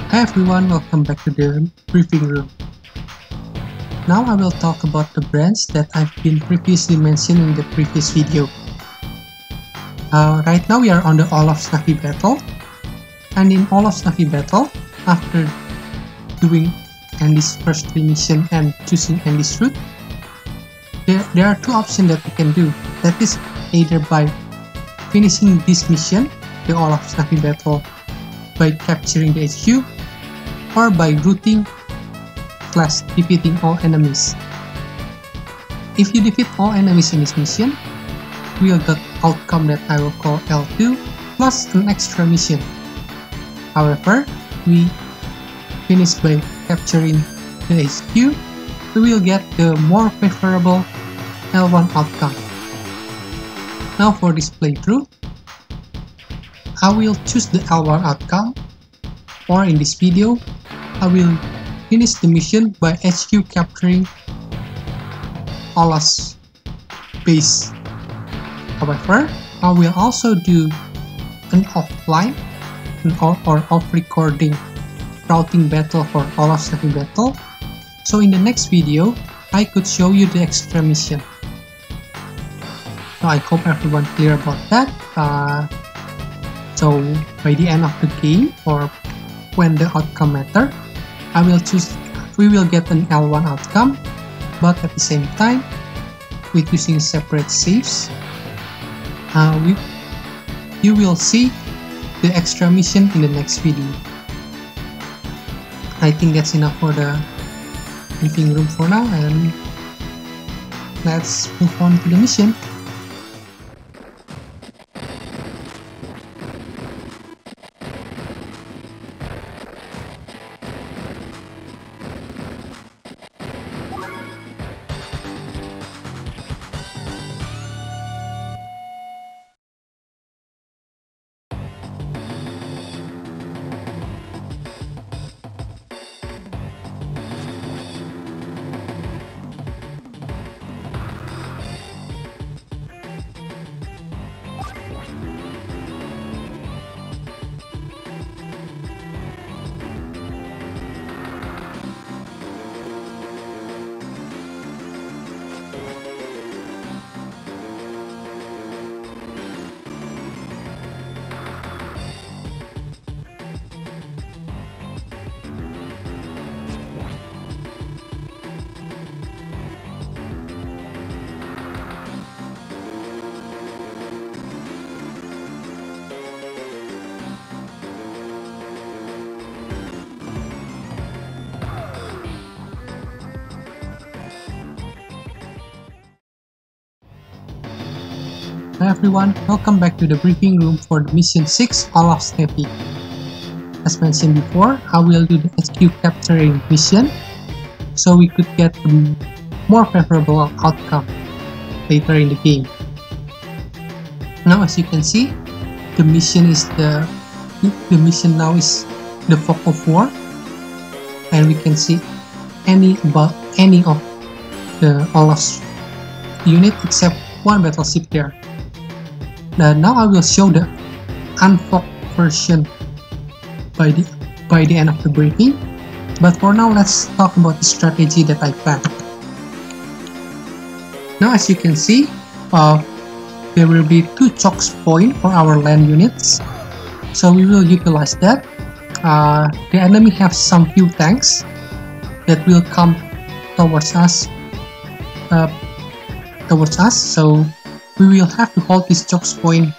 Hi everyone, welcome back to the briefing room. Now I will talk about the brands that I've been previously mentioned in the previous video. Right now we are on the Olaf Snappy battle, and in Olaf Snappy battle, after doing Andy's first 3 mission and choosing Andy's route, there are 2 options that we can do. That is either by finishing this mission, the Olaf Snappy battle, by capturing the HQ, or by looting/defeating all enemies. If you defeat all enemies in this mission, we will get outcome that I will call L2 plus an extra mission. However, we finish by capturing the HQ, we will get the more favorable L1 outcome. Now for this playthrough, I will choose the L1 outcome, or in this video, I will finish the mission by HQ capturing Olaf's base. However, I will also do an offline or off-recording routing battle for Olaf Snappy battle. So in the next video, I could show you the extra mission. So I hope everyone clear about that. So by the end of the game, or when the outcome matter, we will get an L1 outcome, but at the same time, with using separate saves, you will see the extra mission in the next video. I think that's enough for the briefing room for now, and let's move on to the mission. Hi everyone, welcome back to the briefing room for the mission 6 Olaf Snappy. As mentioned before, I will do the HQ capturing mission, so we could get a more favorable outcome later in the game. Now as you can see, the mission now is the Fog of War, and we can see any of the Olaf's unit except one battleship there. Now I will show the unfogged version by the end of the briefing, but for now let's talk about the strategy that I planned. Now as you can see, there will be 2 choke points for our land units, so we will utilize that. The enemy have some few tanks that will come towards us, so we will have to hold this choke point,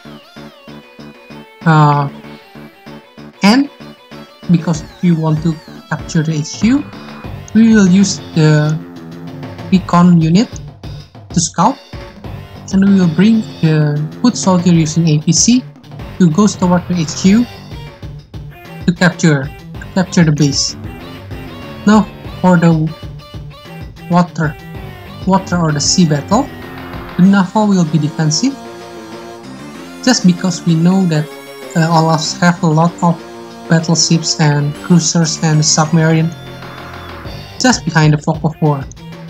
and because we want to capture the HQ, we will use the recon unit to scout, and we will bring the foot soldier using APC to go toward the HQ to capture the base. Now for the water or the sea battle, the naval will be defensive, just because we know that Olafs have a lot of battleships and cruisers and submarine just behind the Fog of War.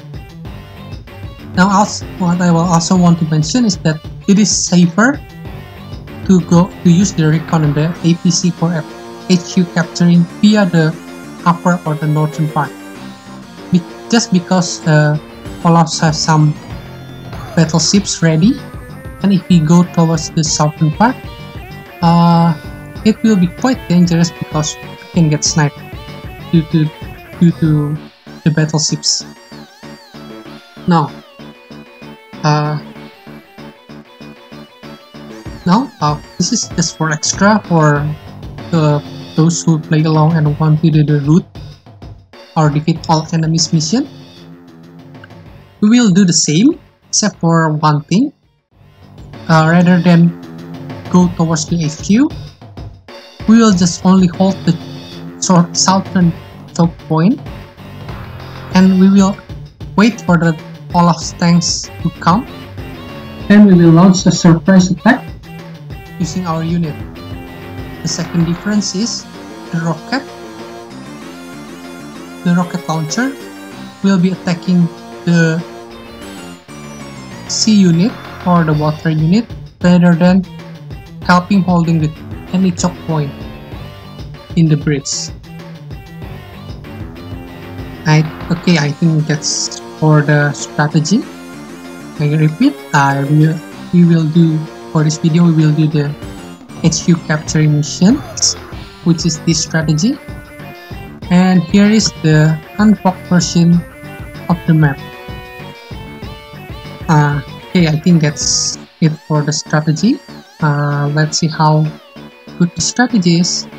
Now what I will also want to mention is that it is safer to use the recon and the APC HQ capturing via the upper or the northern part. Just because Olaf has some battleships ready, and if we go towards the southern part, it will be quite dangerous because we can get sniped due to the battleships. Now, this is just for extra for those who play along and want to do the route or defeat all enemies mission. We will do the same, except for one thing. Rather than go towards the HQ, we will just only hold the southern choke point, and we will wait for the Olaf's tanks to come. Then we will launch a surprise attack using our unit. The second difference is the rocket launcher will be attacking the sea unit or the water unit rather than helping holding the any choke point in the bridge. I think that's for the strategy. I repeat, we will do for this video. We will do the HQ capturing mission, which is this strategy. And here is the unlocked version of the map. I think that's it for the strategy. Let's see how good the strategy is.